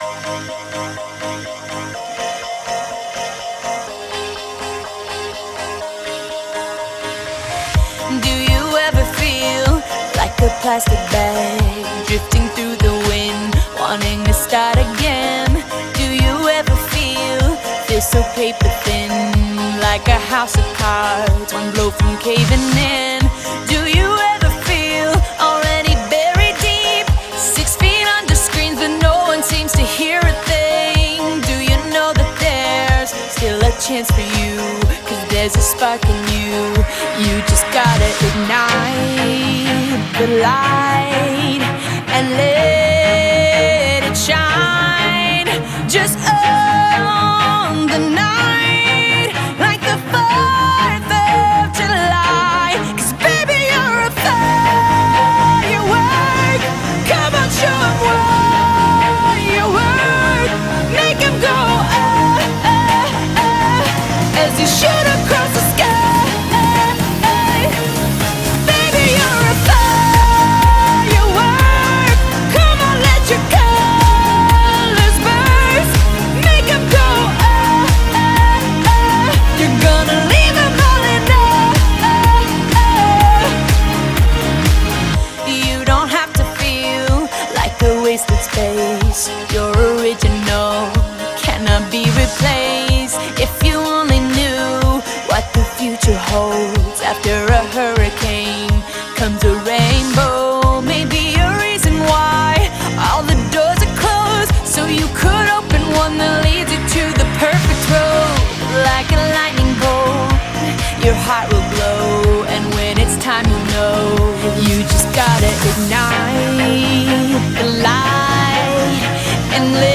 Do you ever feel like a plastic bag drifting through the wind, wanting to start again? Do you ever feel so paper thin, like a house of cards, one blow from caving in? Do you ever feel already buried deep, 6 feet under screens, but no one seems to hear a thing? Do you know that there's still a chance for you, 'cause there's a spark in you? You just gotta ignite the light and let it shine. Just on the night, like the 4th of July. 'Cause baby, you're a firework. Come on, show 'em what you work. Make 'em go as you shoot across the sky. Baby, you're a firework. Come on, let your colors burst. Make 'em go you're gonna leave 'em all in awe. You don't have to feel like a wasted space. Your original cannot be replaced. If you only knew what the future holds, after a hurricane comes a rainbow. Maybe a reason why all the doors are closed, so you could open one that leads you to the perfect road. Like a lightning bolt, your heart will glow, and when it's time, you'll know. You just gotta ignite the light and let